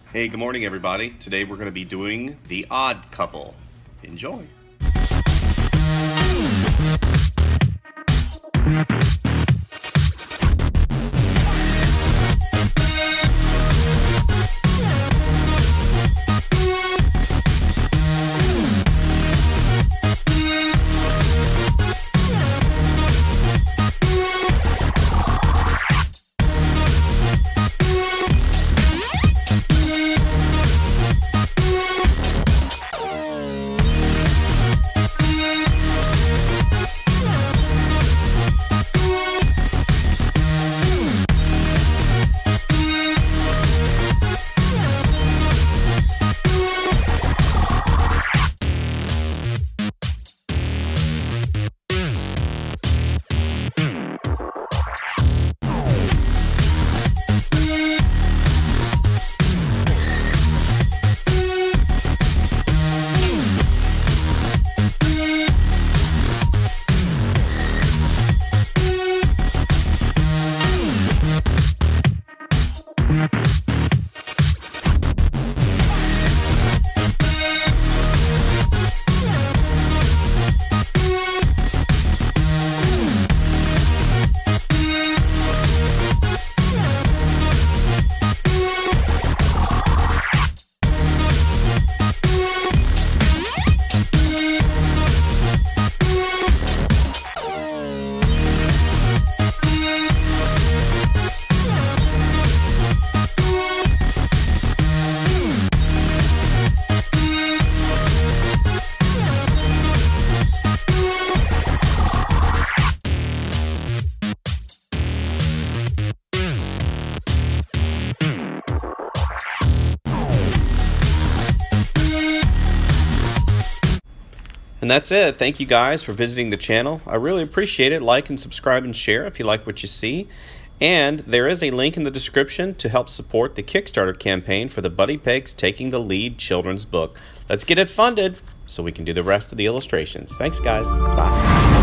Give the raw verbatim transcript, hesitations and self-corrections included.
Hey, good morning everybody. Today we're going to be doing The Odd Couple. Enjoy. And that's it. Thank you guys for visiting the channel. I really appreciate it. Like and subscribe and share if you like what you see. And there is a link in the description to help support the Kickstarter campaign for the Buddy Pegs Taking the Lead children's book. Let's get it funded so we can do the rest of the illustrations. Thanks guys. Bye.